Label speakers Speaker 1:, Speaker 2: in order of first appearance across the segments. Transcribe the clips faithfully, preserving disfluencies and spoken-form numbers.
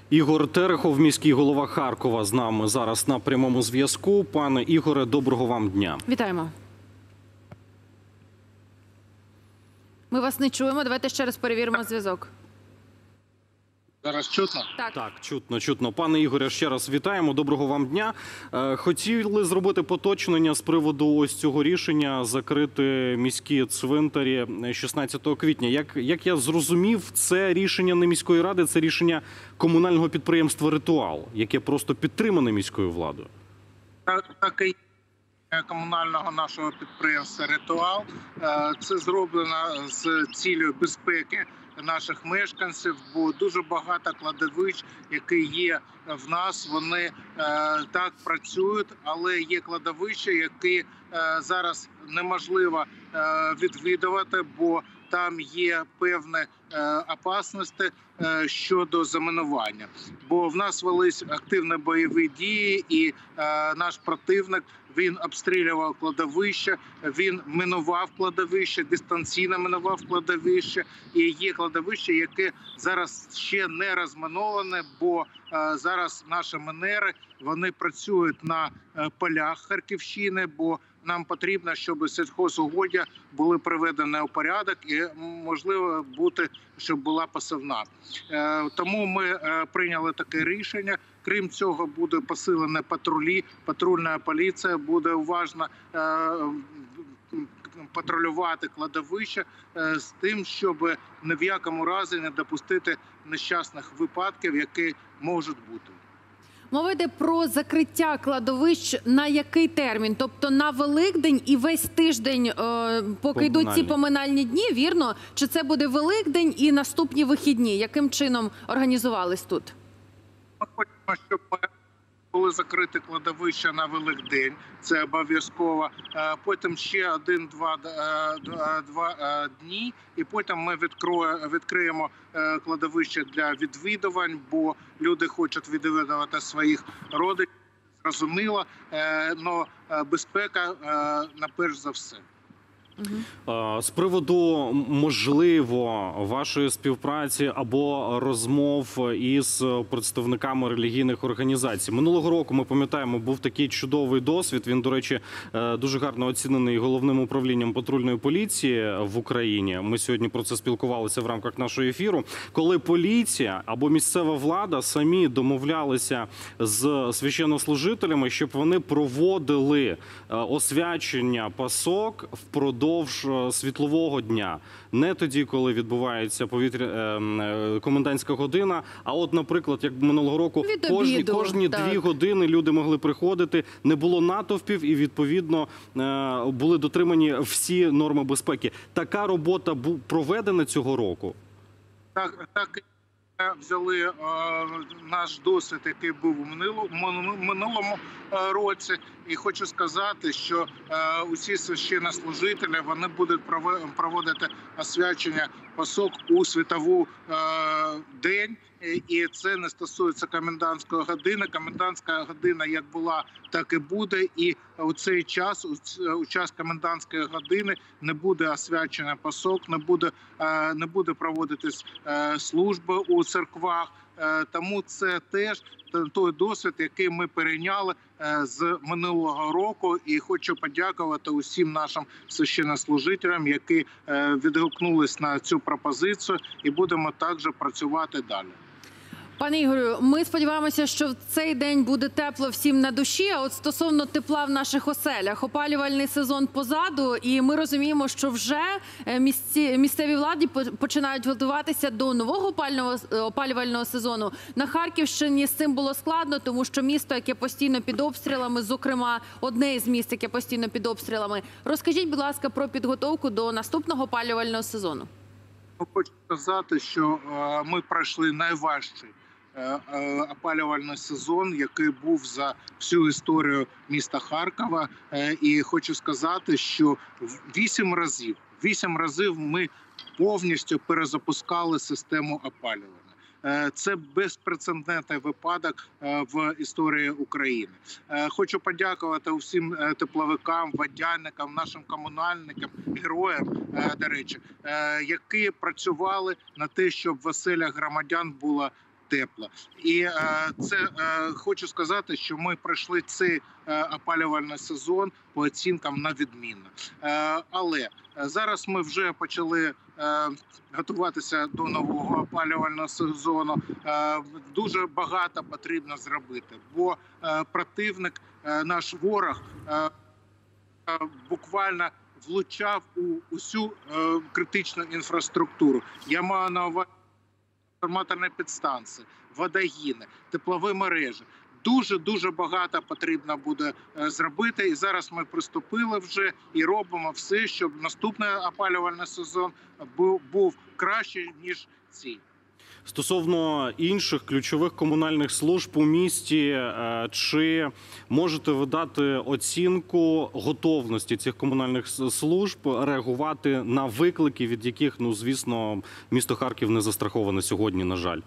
Speaker 1: Ігор Терехов, міський голова Харкова, з нами зараз на прямому зв'язку. Пане Ігоре, доброго вам дня.
Speaker 2: Вітаємо. Ми вас не чуємо. Давайте ще раз перевіримо зв'язок.
Speaker 3: Зараз чутно?
Speaker 2: Так.
Speaker 1: Так, чутно, чутно. Пане Ігоре, ще раз вітаємо. Доброго вам дня. Хотіли зробити поточнення з приводу ось цього рішення закрити міські цвинтарі шістнадцятого квітня. Як, як я зрозумів, це рішення не міської ради, це рішення комунального підприємства «Ритуал», яке просто підтримане міською владою.
Speaker 3: Так, так і комунального нашого підприємства «Ритуал». Це зроблено з цілею безпеки наших мешканців, бо дуже багато кладовищ, які є в нас, вони е, так працюють, але є кладовища, які е, зараз неможливо е, відвідувати, бо там є певні е, опасності е, щодо замінування. Бо в нас велись активні бойові дії, і е, наш противник, він обстрілював кладовище, він мінував кладовище, дистанційно мінував кладовище. І є кладовище, яке зараз ще не розміноване, бо е, зараз наші мінери, вони працюють на е, полях Харківщини, бо нам потрібно, щоб сільхозугоддя були приведені у порядок і, можливо, бути, щоб була посівна. Е, тому ми е, прийняли таке рішення. Крім цього, буде посилені патрулі, патрульна поліція буде уважно е, патрулювати кладовища е, з тим, щоб ні в якому разі не допустити нещасних випадків, які можуть бути.
Speaker 2: Мова йде про закриття кладовищ на який термін? Тобто на Великдень і весь тиждень, е, поки йдуть ці поминальні дні, вірно? Чи це буде Великдень і наступні вихідні? Яким чином організувались тут?
Speaker 3: Ми хочемо, щоб були закриті кладовища на Великдень, це обов'язково. Потім ще один-два два дні, і потім ми відкриємо кладовище для відвідувань, бо люди хочуть відвідувати своїх родичів. Зрозуміло, але безпека на перш за все.
Speaker 1: З приводу, можливо, вашої співпраці або розмов із представниками релігійних організацій. Минулого року, ми пам'ятаємо, був такий чудовий досвід. Він, до речі, дуже гарно оцінений Головним управлінням патрульної поліції в Україні. Ми сьогодні про це спілкувалися в рамках нашого ефіру. Коли поліція або місцева влада самі домовлялися з священнослужителями, щоб вони проводили освячення пасок впродовж світлового дня. Не тоді, коли відбувається повітря... комендантська година, а от, наприклад, як минулого року, кожні, кожні дві години люди могли приходити, не було натовпів і, відповідно, були дотримані всі норми безпеки. Така робота проведена цього року?
Speaker 3: Так, так. Взяли е, наш досвід, який був у минулому, минулому е, році, і хочу сказати, що е, усі священнослужителі, вони будуть проводити освячення пасок у світову е, день, і це не стосується комендантської години. Комендантська година як була, так і буде, і у цей час, у час комендантської години не буде освячення пасок, не буде, е, не буде проводитись е, служби у церквах. Тому це теж той досвід, який ми перейняли з минулого року. І хочу подякувати усім нашим священнослужителям, які відгукнулись на цю пропозицію, і будемо також працювати далі.
Speaker 2: Пане Ігорю, ми сподіваємося, що в цей день буде тепло всім на душі, а от стосовно тепла в наших оселях, опалювальний сезон позаду, і ми розуміємо, що вже місці, місцеві влади починають готуватися до нового опалювального, опалювального сезону. На Харківщині з цим було складно, тому що місто, яке постійно під обстрілами, зокрема, одне із міст, яке постійно під обстрілами. Розкажіть, будь ласка, про підготовку до наступного опалювального сезону.
Speaker 3: Хочу сказати, що ми пройшли найважчий опалювальний сезон, який був за всю історію міста Харкова. І хочу сказати, що вісім разів, вісім разів ми повністю перезапускали систему опалювання. Це безпрецедентний випадок в історії України. Хочу подякувати усім тепловикам, водяникам, нашим комунальникам, героям, до речі, які працювали на те, щоб в оселях громадян було тепло. І е, це е, хочу сказати, що ми пройшли цей е, опалювальний сезон по оцінкам на відмінно. Е, але зараз ми вже почали е, готуватися до нового опалювального сезону. Е, дуже багато потрібно зробити, бо е, противник, е, наш ворог, е, е, буквально влучав у усю е, критичну інфраструктуру. Я маю на увазі трансформаторні підстанції, водогіни, теплові мережі. Дуже-дуже багато потрібно буде зробити. І зараз ми приступили вже і робимо все, щоб наступний опалювальний сезон був, був кращий, ніж цей.
Speaker 1: Стосовно інших ключових комунальних служб у місті, чи можете ви дати оцінку готовності цих комунальних служб реагувати на виклики, від яких, ну, звісно, місто Харків не застраховане сьогодні, на жаль?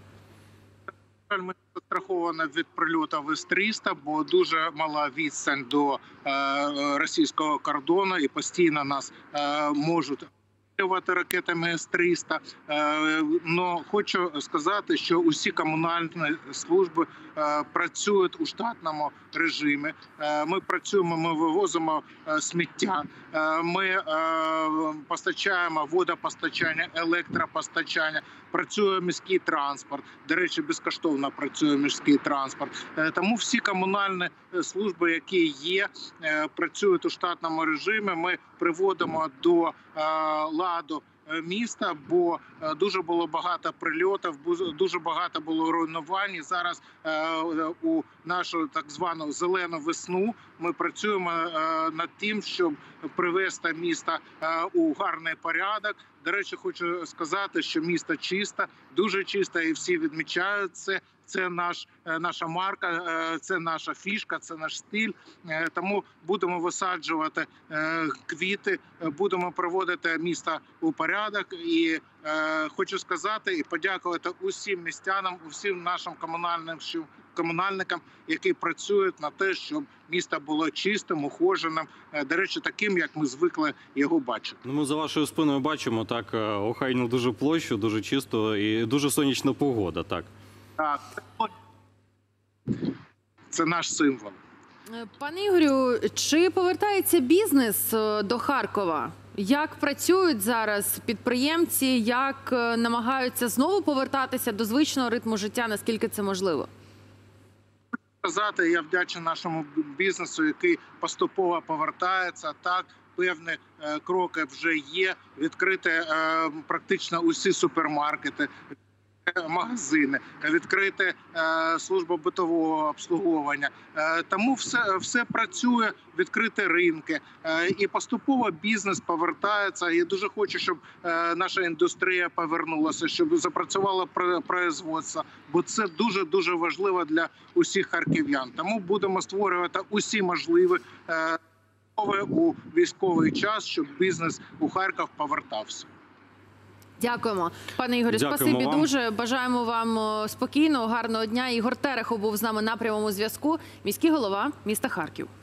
Speaker 3: Ми застраховані від прильотів С триста, бо дуже мала відстань до е, російського кордону і постійно нас е, можуть ракетами С триста. Но хочу сказати, що усі комунальні служби працюють у штатному режимі. Ми працюємо, ми вивозимо сміття, ми постачаємо водопостачання, електропостачання, працює міський транспорт. До речі, безкоштовно працює міський транспорт. Тому всі комунальні служби, які є, працюють у штатному режимі. Ми приводимо до ладу міста, бо дуже було багато прильотів, дуже багато було руйнувань. І зараз у нашу так звану зелену весну ми працюємо над тим, щоб привести місто у гарний порядок. До речі, хочу сказати, що місто чисте, дуже чисте, і всі відмічають це. Це наш, наша марка, це наша фішка, це наш стиль. Тому будемо висаджувати квіти, будемо приводити місто у порядок. І хочу сказати і подякувати усім містянам, усім нашим комунальним комунальникам, які працюють на те, щоб місто було чистим, ухоженим, до речі, таким, як ми звикли його бачити.
Speaker 1: Ну, ми за вашою спиною бачимо, так, охайну дуже площу, дуже чисто і дуже сонячна погода, так.
Speaker 3: Так, це наш символ.
Speaker 2: Пане Ігорю, чи повертається бізнес до Харкова? Як працюють зараз підприємці, як намагаються знову повертатися до звичного ритму життя, наскільки це можливо?
Speaker 3: Сказати, я вдячний нашому бізнесу, який поступово повертається. Так, певні е, кроки вже є. Відкрити е, практично усі супермаркети, магазини, відкрити е, службу битового обслуговування. Е, тому все, все працює, відкриті ринки. Е, і поступово бізнес повертається. Я дуже хочу, щоб е, наша індустрія повернулася, щоб запрацювало производство, бо це дуже-дуже важливо для усіх харків'ян. Тому будемо створювати усі можливі е, умови у військовий час, щоб бізнес у Харків повертався.
Speaker 2: Дякуємо. Пане Ігорю,
Speaker 1: Дякуємо
Speaker 2: спасибі
Speaker 1: вам.
Speaker 2: дуже. Бажаємо вам спокійного, гарного дня. Ігор Терехов був з нами на прямому зв'язку. Міський голова міста Харків.